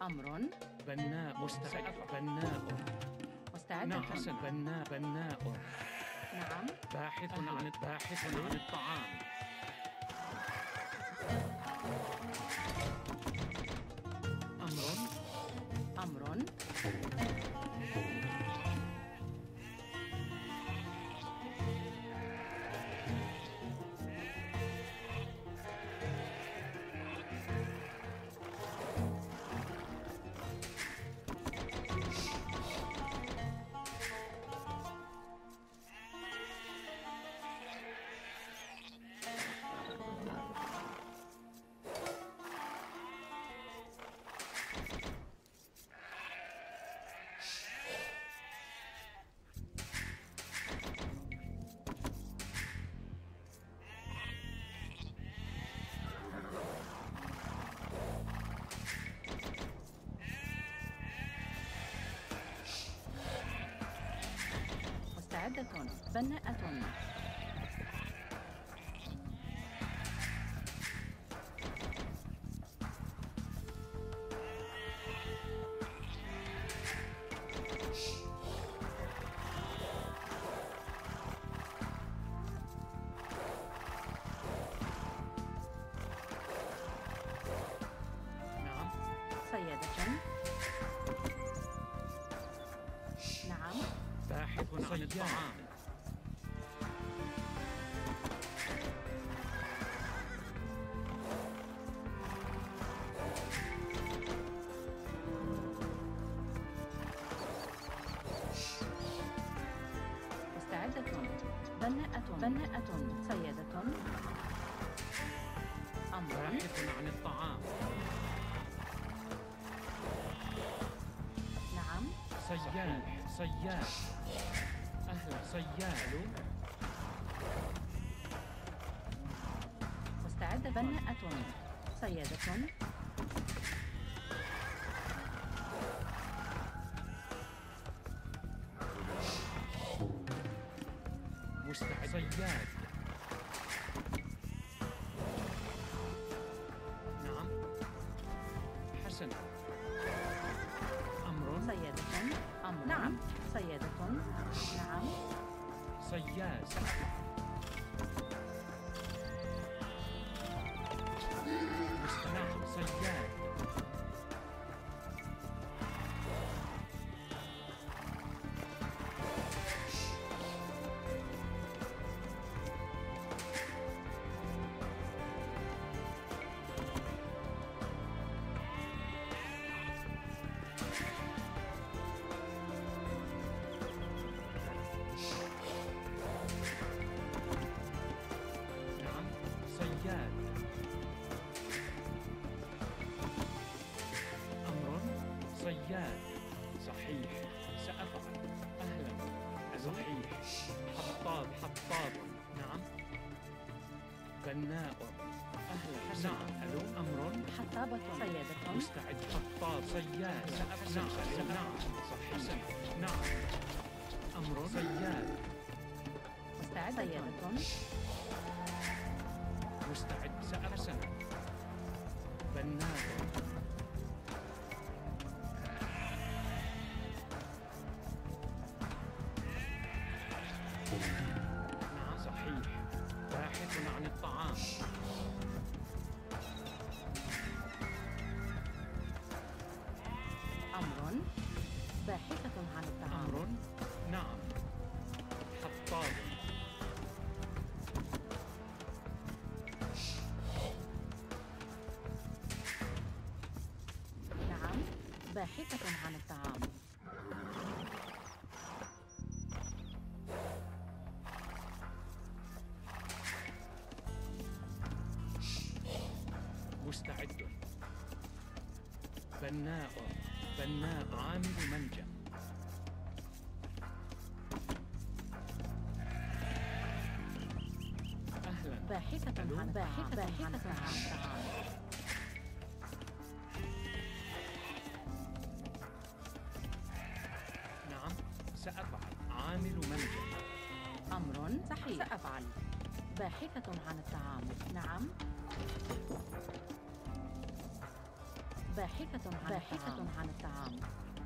أمر. بناء. مستعد. بناء. مستعدة. نعم. حسن. بناء. نعم. باحث عن الطعام. أمر. مستعدة. بناءة. نعم. سيدة. نعم. باحث عن الطعام. مستعدة. بناءة. سيدة. أمر. باحث عن الطعام. نعم. صياد. أهلا. صياد. مستعدة. بناءة. سيدة. مستعد. صياد. نعم. حسن. أمر. سيدة. أمر. نعم. سيدة. نعم. صياد. نعم. صياد. صياد. صحيح. سأفعل. أهلا. صحيح. حطاب. نعم. بناء. أهلا. نعم. ألو. أمر. حطابة. سيدة. مستعد. حطاب. صياد. سأفعل. نعم. صحيح. نعم. أمر. صياد. مستعدة. سيدة. مستعد. سأفعل. بناء. نعم. صحيح. باحث عن الطعام. أمر. باحثة عن الطعام. أمر. نعم. حطاب. نعم. باحثة عن الطعام. مستعد. بناء. عامل منجم. أهلا. باحثة عن الطعام. نعم. سأفعل. عامل منجم. أمر. صحيح. سأفعل. باحثة عن الطعام. نعم. باحثة عن الطعام.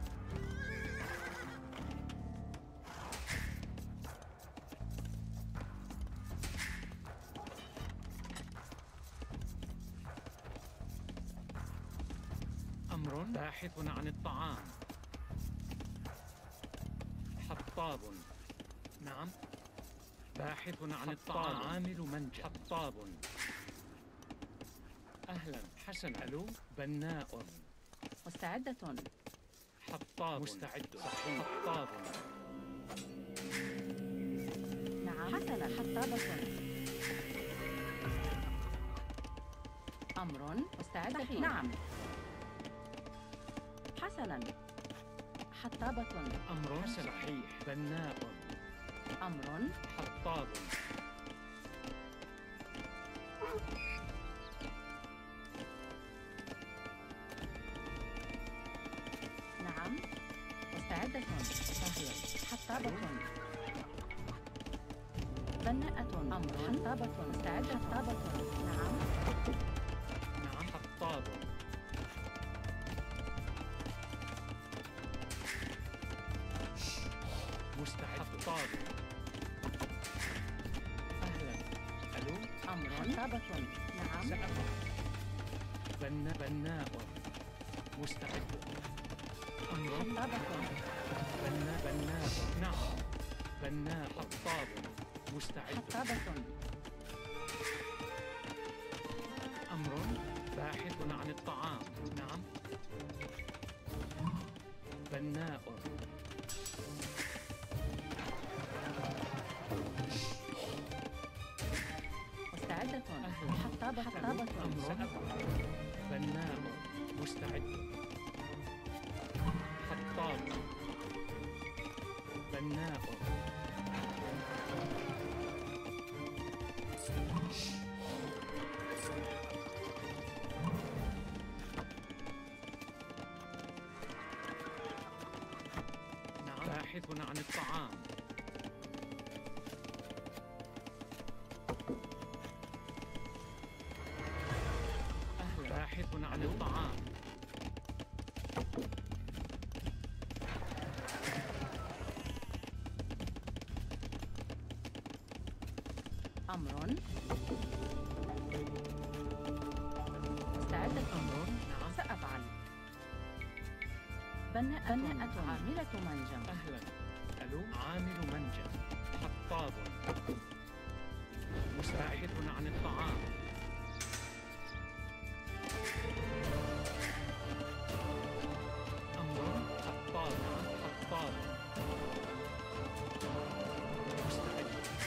أمر باحث عن الطعام. حطاب. نعم. باحث عن الطعام. عامل منجم. حطاب. أهلا. حسن. ألو. بناء. مستعدة. حطاب. مستعد. صحيح. حطاب. نعم. حسنا. حطابة. أمر مستعدة. صحيح. نعم. حسنا. حطابة. أمر صحيح. بناء. أمر. حطاب. نعم. مستعدة. أهلا. حطابة. بناءة. أمر. حطابة. مستعدة. حطابة. نعم. نعم. حطاب. مستعد. حطاب. أهلا. ألو. أمر. حطابة. نعم. سأفعل. بناء. مستعد. أمر. حطابة. بناء. نعم. بناء. حطاب. مستعد. حطابة. أمر باحث عن الطعام. نعم. بناء. مستعدة. أهلا. حطابة. حطابة. أمر سأفعل. بناء. مستعد. حطاب. بناء. نعم. باحث عن الطعام. أهلا. باحث عن الطعام. أمر. مستعدة. أمر. نعم. سأفعل. بناءة. عاملة منجم. أهلا. ألو. عامل منجم. حطاب. باحث عن الطعام. أمر. حطاب. حطاب. مستعد.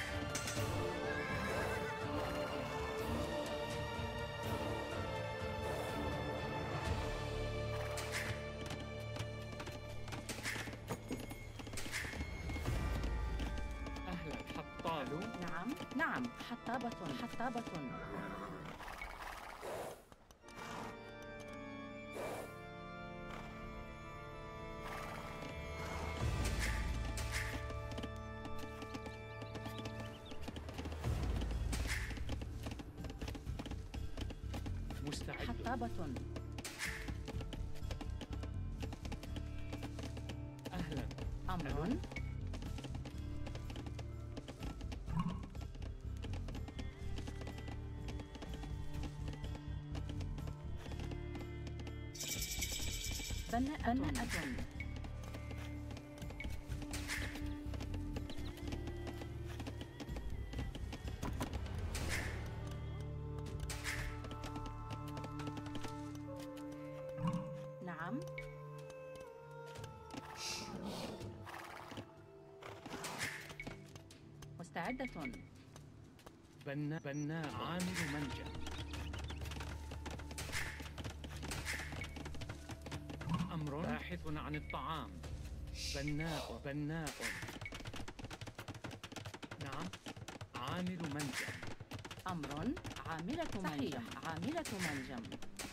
أهلا. حطاب. نعم. نعم. حطابة. حطابة. مستعد. حطابة. أهلا. أمر. بناءة. نعم. مستعدة. بناء. عامل منجم. أمر باحث عن الطعام. بناء. نعم. عامل منجم. أمر. عاملة منجم. عاملة منجم.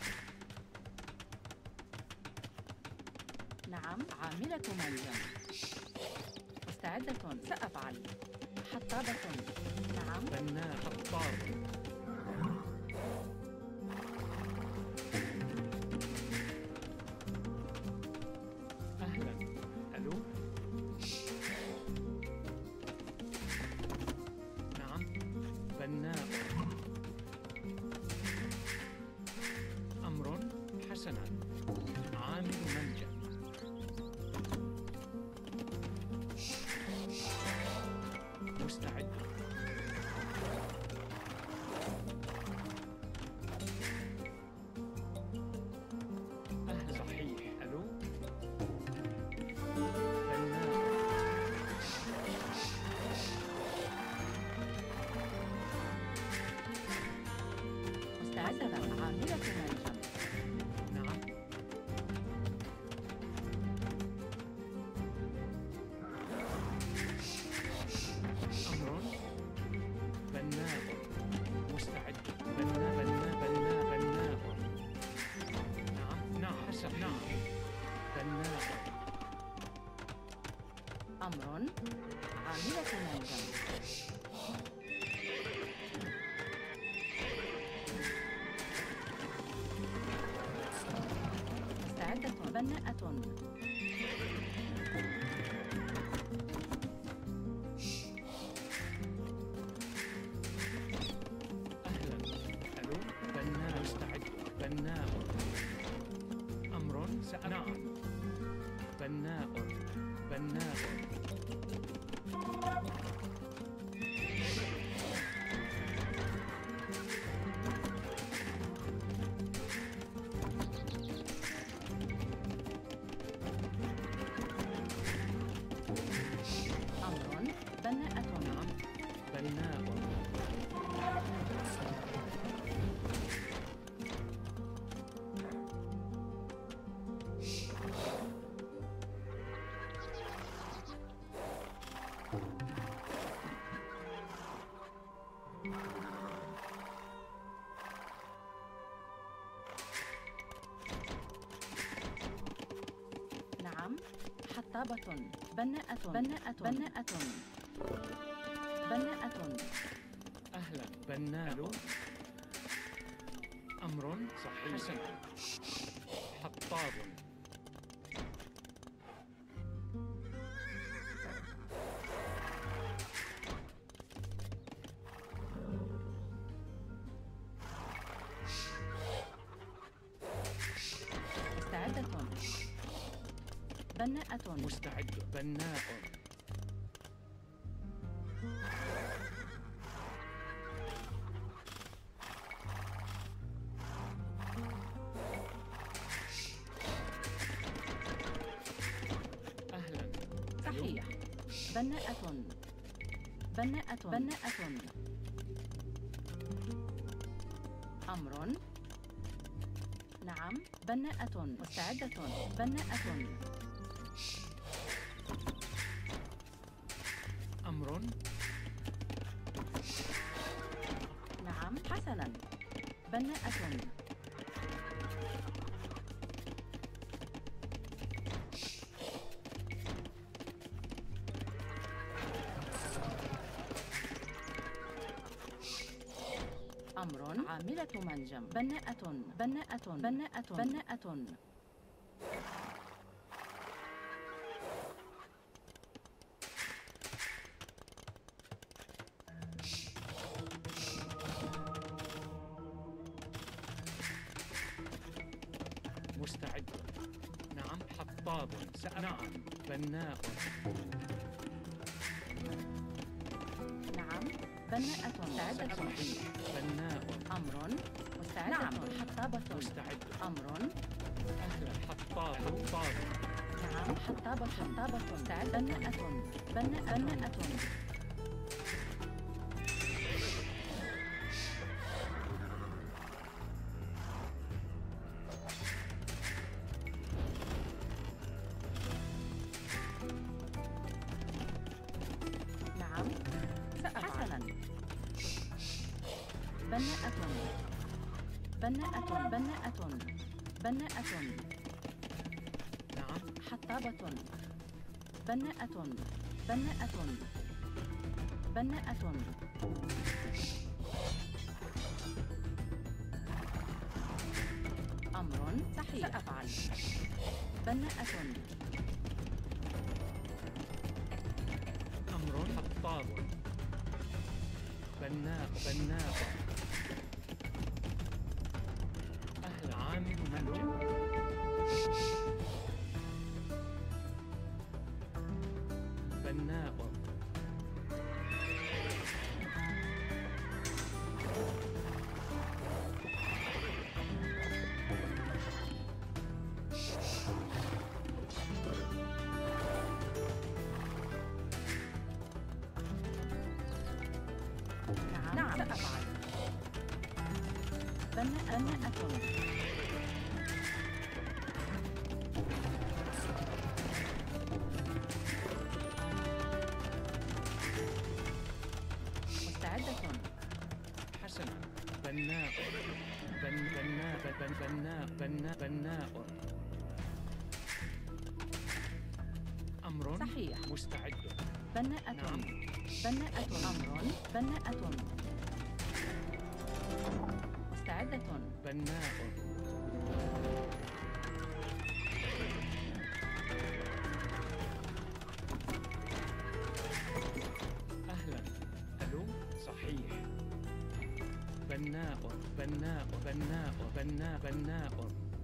نعم. عاملة منجم. مستعدة. سأفعل. حطابة. نعم. بناء. حطاب. عاملة منجم. نعم. أمر بناء مستعد. بناء. نعم حسب. نعم بناء. أمر عاملة منجم. مستعدة. بناءة. أهلا. حلو. بناء مستعد. بناء. أمر نعم. بناء. بناء. أمر بناءة. نعم بناء. نعم حطابة. بناءة. بناءة. بناءة. بناءة. أهلا. بناء. أمر صحيح. حطاب. مستعدة. بناءة. مستعد. بناء. أهلا. صحيح. بناءة. بناءة. بناءة. أمر نعم. بناءة. مستعدة. بناءة. أمر نعم حسنا. بناءة. أمر عاملة منجم. بناءة. بناءة. بناءة. بناءة. مستعد. نعم حطاب. نعم بناء. نعم بناءة. مستعدة. صحيح. بناء. أمر مستعدة. نعم حطابة. مستعد. أمر أهلا. حطاب. حطاب. نعم حطابة. حطابة. مستعدة. بناءة. بناءة. بناءة. نعم حسنا. بناءة. بناءة. بناءة. بناءة. نعم حطابة. بناءة. بناءة. بناءة. أمر صحيح. سأفعل. بناءة. أمر حطاب. بناء. بناء. أهل. عامل منجم. بناء. نعم سأفعل. بناءة. مستعدة. حسنا. بناء. بناء. أمر. صحيح. مستعد. بناءة. نعم. بناءة. أمر. بناءة. مستعدة. بناء. أهلا. ألو. صحيح. بناء. بناء.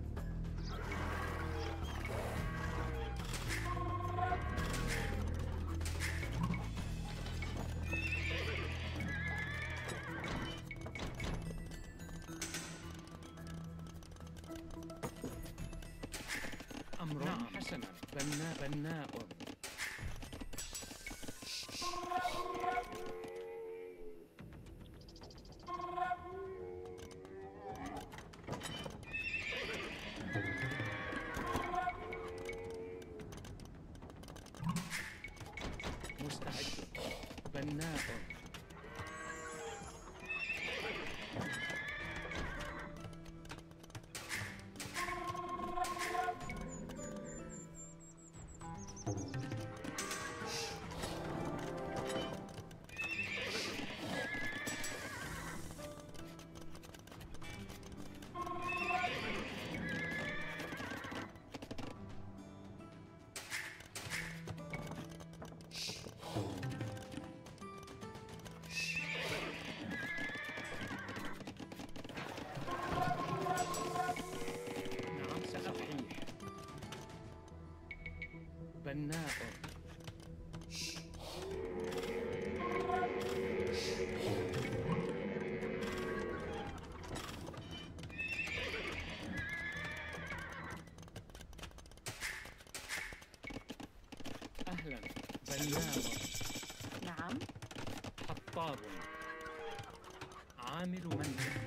أمر. نعم. حسنا. بناء. مستعد. بناء. نعم. سأفحيح. بناء. أهلا. بناء. نعم. حطاب. عامل منزل.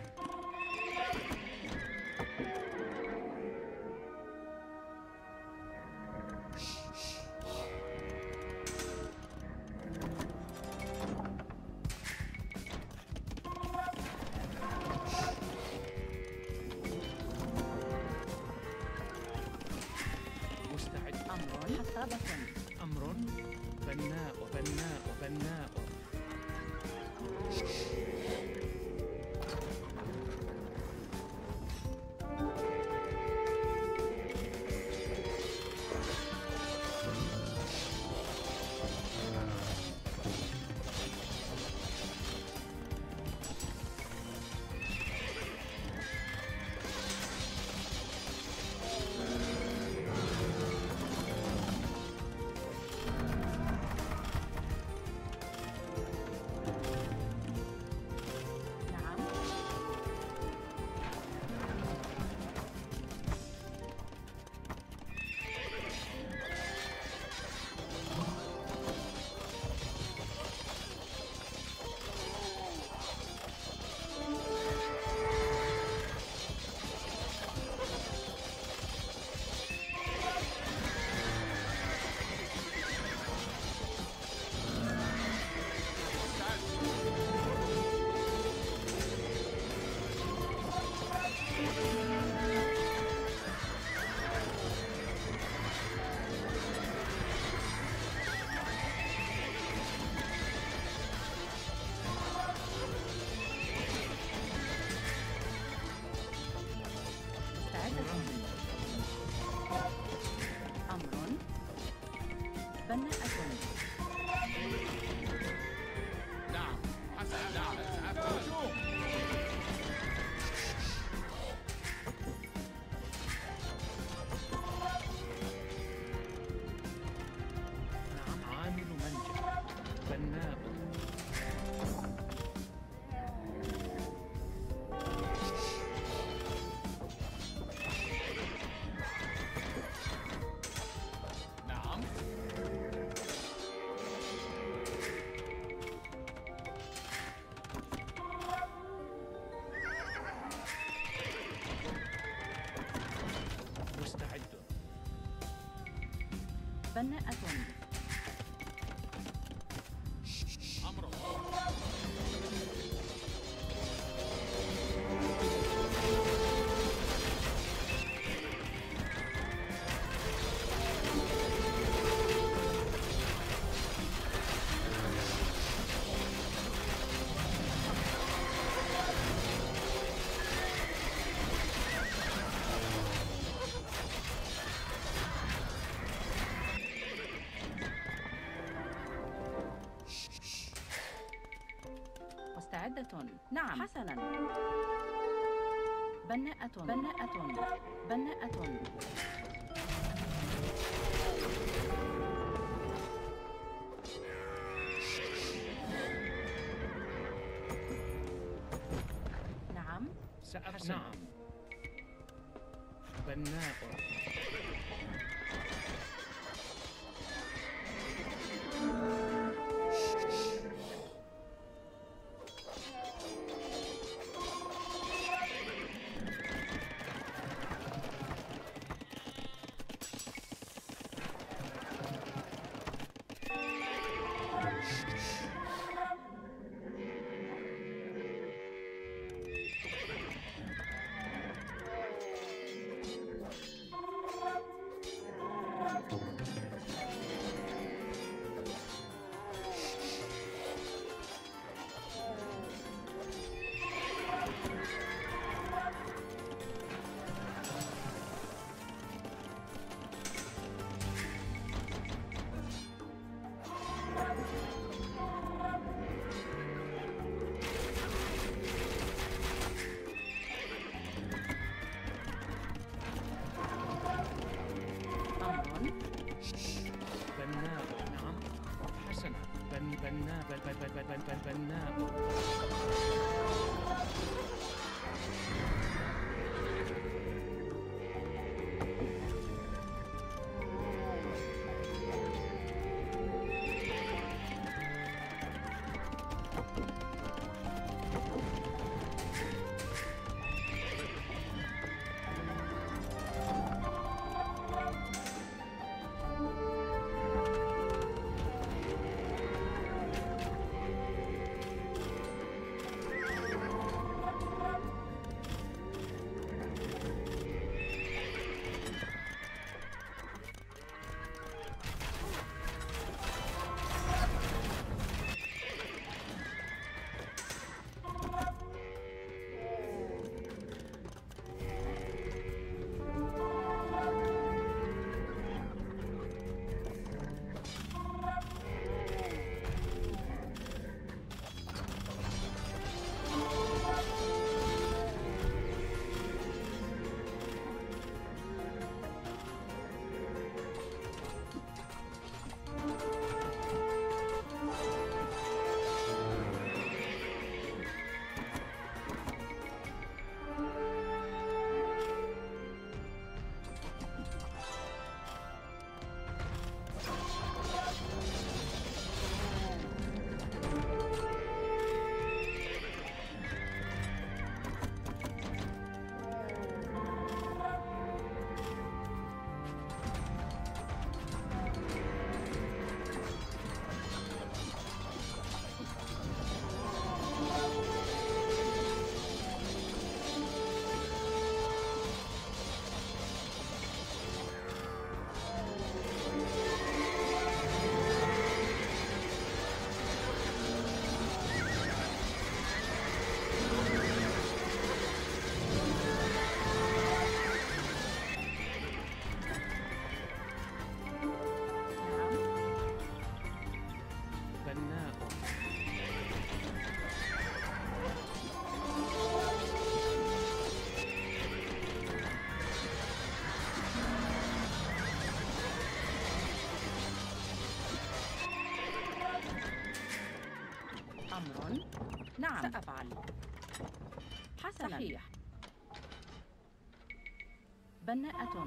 مستعد. أمر. حطابة. أمر. بناء. نعم. مستعدة. أمر. بناءة. نعم. حسنا. نعم. سأفعل. نعم. عامل منزل. بناء. نعم. بناءة. أمره. مستعدة. نعم. حسنا. بناءة بناءة بناءة. نعم. نعم. بناء. بناء. أمر. نعم. سأفعل. حسنا. صحيح. بناءة.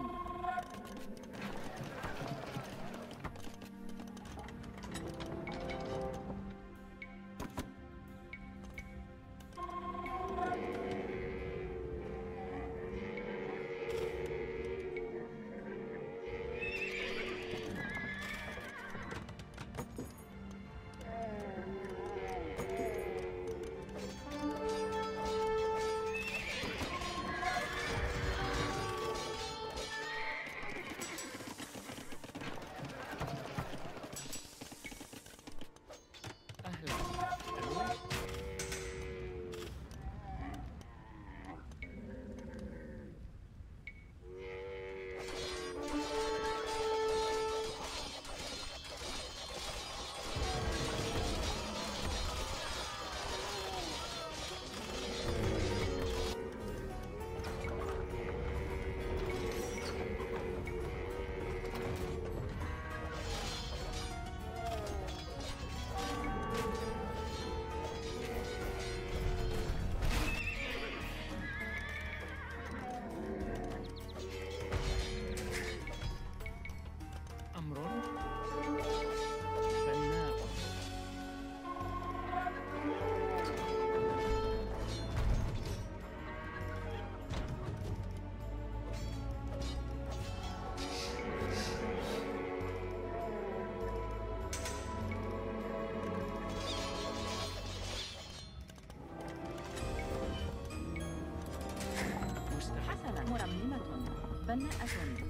بناءة.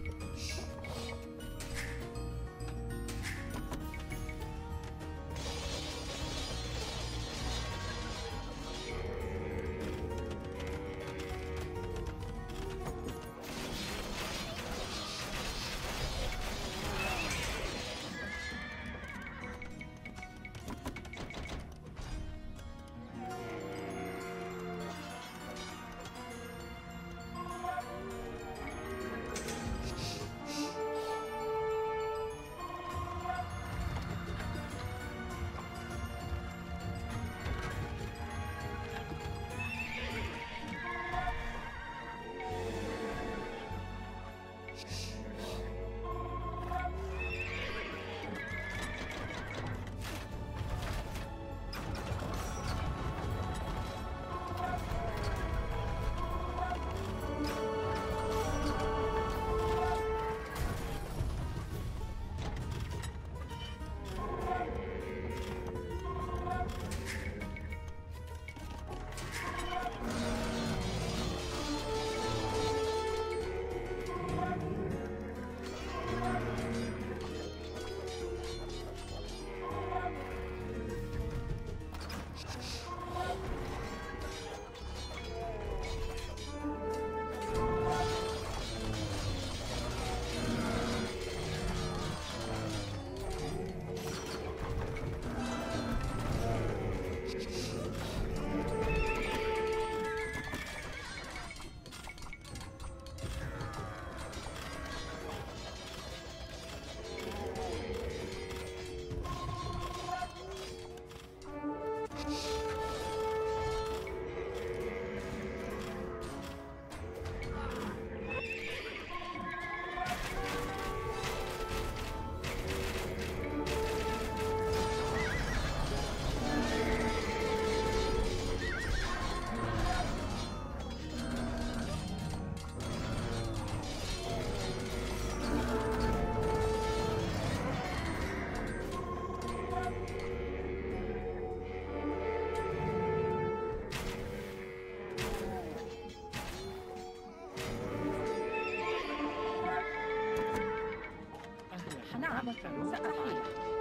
نعم سأحيل.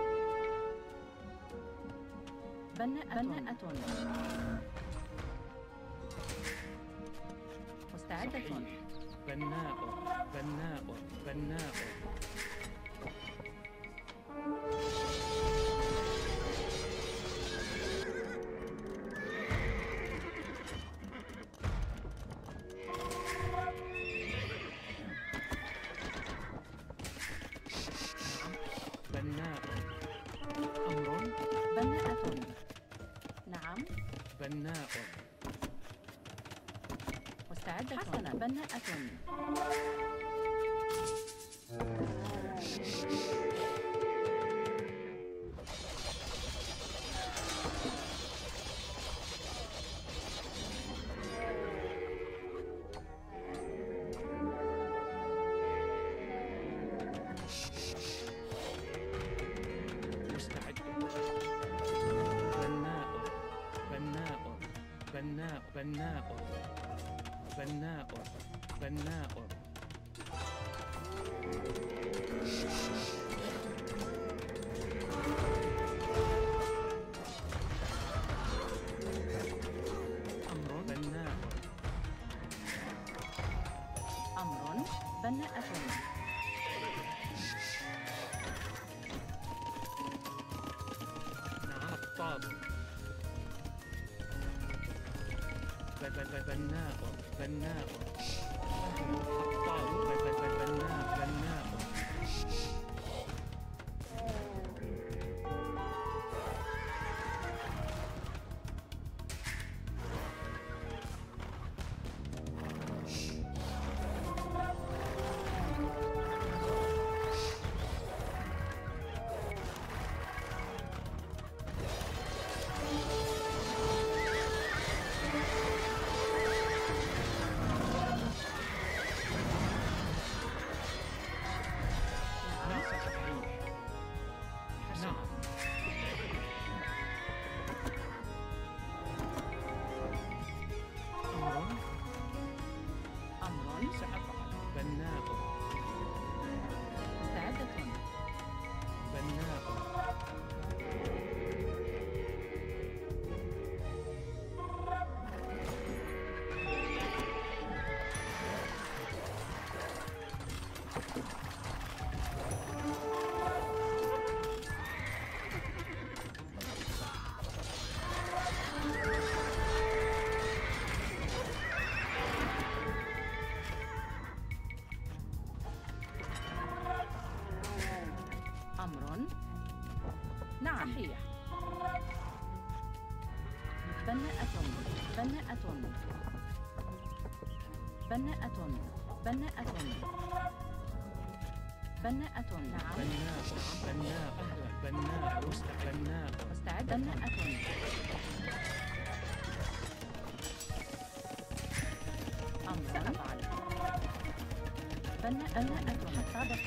بناءة. مستعدة. صحيح. بناء بناء بناء. بناء. أمر. بناءة. نعم. بناء. مستعدة. حسنا. بناءة. مستعد. بناء بناء بناء بناء بناء بناء. أمر. بناء. أمر. بناءة. نعم الطاب. بناء بناء. الطاب. بناء بناء. أمر. سأفعل. بناء مستعدة. بناء أمر. نعم. صحيح. بناءة. بناءة. بناءة. بناءة. بناءة. نعم. بناء بناء بناء بناء مستعد. بناءة. أمر. سأفعل. بناءة. حطابة.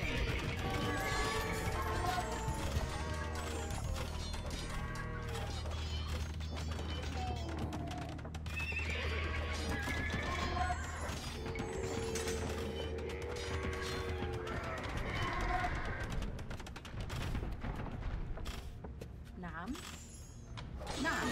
نعم. نعم.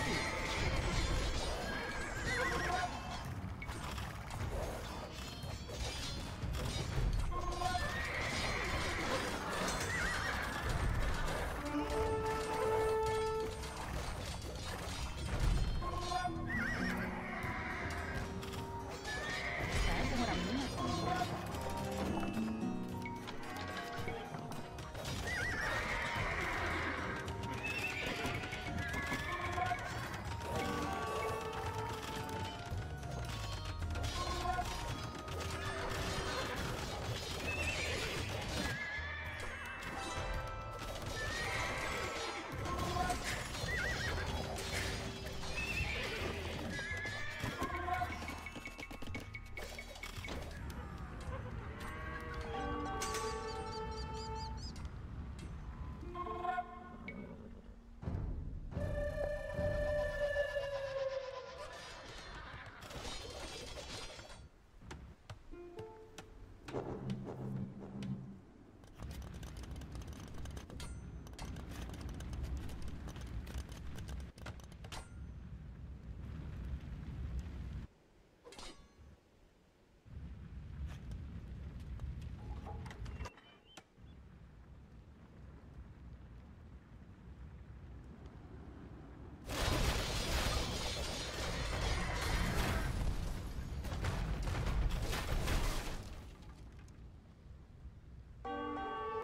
مستعد مرممة.